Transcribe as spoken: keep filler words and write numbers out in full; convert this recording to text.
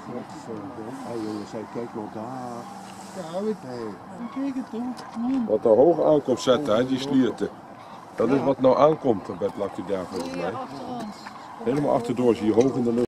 Hé jongens, hij kijkt nog daar. Ja, we kijken toch. Wat er hoog aankomt zetten, hè, die slierten. Dat is wat nou aankomt bij het Lac du Gard volgens mij. Helemaal achterdoor zie je hoog in de lucht.